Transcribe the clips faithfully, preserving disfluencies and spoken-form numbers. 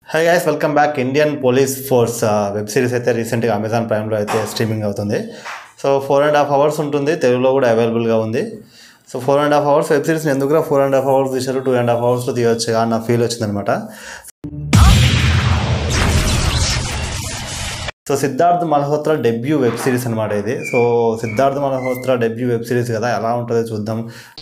High guys, welcome back. Indian Police Force web series అయితే రీసెంట్గా Amazon ప్రైమ్లో అయితే స్ట్రీమింగ్ అవుతుంది. So four and half hours ఉంటుంది, తెలుగులో కూడా అవైలబుల్గా ఉంది. So four and half hours web సిరీస్ని ఎందుకురా ఫోర్ అండ్ హాఫ్ అవర్స్ తీశారు, టూ అండ్ హాఫ్ అవర్స్లో తీయవచ్చు అన్న ఫీల్ వచ్చిందనమాట. So Siddharth Malhotra debut web series అనమాట ఇది. So Siddharth Malhotra debut web series కదా, ఎలా ఉంటుందో చూద్దాం.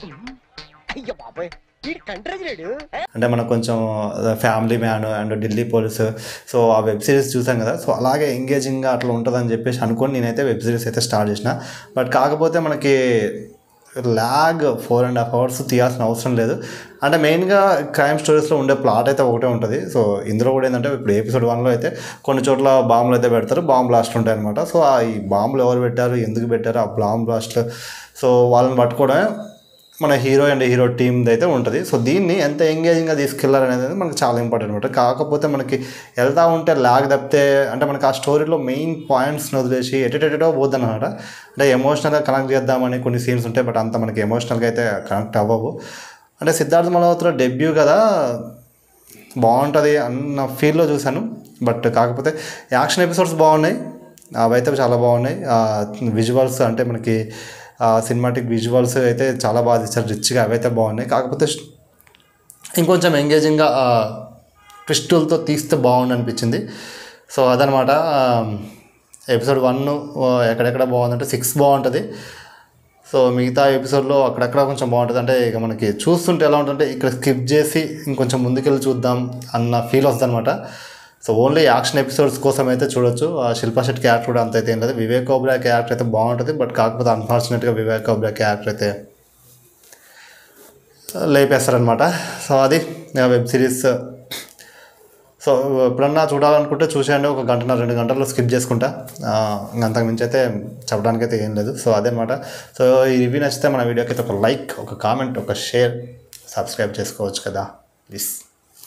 అంటే మనకు కొంచెం Family man and Delhi police, so ఆ వెబ్ సిరీస్ చూసాం కదా, సో అలాగే ఎంగేజింగ్గా అట్లా ఉంటుందని చెప్పేసి అనుకొని నేనైతే వెబ్ సిరీస్ అయితే స్టార్ట్ చేసిన. బట్ కాకపోతే మనకి lag four and half hours తీయాల్సిన అవసరం లేదు. అంటే మెయిన్గా క్రైమ్ స్టోరీస్లో ఉండే ప్లాట్ అయితే ఒకటే ఉంటుంది. సో ఇందులో కూడా ఏంటంటే ఇప్పుడు ఎపిసోడ్ వన్లో అయితే కొన్ని చోట్ల బాంబులు అయితే పెడతారు, బాంబ్ బ్లాస్ట్ ఉంటాయి అనమాట. సో ఆ ఈ బాంబులు ఎవరు పెట్టారు, ఎందుకు పెట్టారు, ఆ బాంబ్ బ్లాస్ట్, సో వాళ్ళని పట్టుకోవడమే మన హీరో అండ్ హీరో టీమ్ది అయితే ఉంటుంది. సో దీన్ని ఎంత ఎంగేజింగ్గా తీసుకెళ్లారనేది మనకు చాలా ఇంపార్టెంట్ అనమాట. కాకపోతే మనకి వెళ్తూ ఉంటే లాగ్ తప్పితే, అంటే మనకి ఆ స్టోరీలో మెయిన్ పాయింట్స్ని వదిలేసి ఎటెటెటో పోద్దనమాట. అంటే ఎమోషనల్గా కనెక్ట్ చేద్దామని కొన్ని సీన్స్ ఉంటాయి, బట్ అంత మనకి ఎమోషనల్గా అయితే కనెక్ట్ అవ్వవు. అంటే సిద్ధార్థ్ మల్హోత్రా డెబ్యూ కదా, బాగుంటుంది అన్న ఫీల్లో చూశాను. బట్ కాకపోతే యాక్షన్ ఎపిసోడ్స్ బాగున్నాయి, అవైతే చాలా బాగున్నాయి. విజువల్స్ అంటే మనకి సినిమాటిక్ విజువల్స్ అయితే చాలా బాగా తీశారు, రిచ్గా, అవైతే బాగున్నాయి. కాకపోతే ఇంకొంచెం ఎంగేజింగ్గా ట్విస్టులతో తీస్తే బాగుంది అనిపించింది. సో అదనమాట. ఎపిసోడ్ వన్ ఎక్కడెక్కడ బాగుందంటే సిక్స్ బాగుంటుంది. సో మిగతా ఎపిసోడ్లో అక్కడక్కడ కొంచెం బాగుంటుంది. అంటే ఇక మనకి చూస్తుంటే ఎలా ఉంటుందంటే ఇక్కడ స్కిప్ చేసి ఇంకొంచెం ముందుకెళ్ళి చూద్దాం అన్న ఫీల్ వస్తుంది అనమాట. సో ఓన్లీ యాక్షన్ ఎపిసోడ్స్ కోసం అయితే చూడొచ్చు. శిల్పా శెట్టి క్యారెక్టర్ కూడా అంత అయితే ఏం లేదు. వివేక్ ఓబ్రాయ్ క్యారెక్టర్ అయితే బాగుంటుంది, బట్ కాకపోతే అన్ఫార్చునేట్గా వివేక్ ఓబ్రాయ్ క్యారెక్టర్ అయితే లేపేస్తారనమాట. సో అది వెబ్ సిరీస్. సో ఎప్పుడన్నా చూడాలనుకుంటే చూసేయండి, ఒక గంటన్నర రెండు గంటల్లో స్కిప్ చేసుకుంటా, అంతకు మించి అయితే చెప్పడానికి అయితే ఏం లేదు. సో అదనమాట. సో ఈ రివ్యూ నచ్చితే మన వీడియోకి అయితే ఒక లైక్, ఒక కామెంట్, ఒక షేర్, సబ్స్క్రైబ్ చేసుకోవచ్చు కదా ప్లీజ్.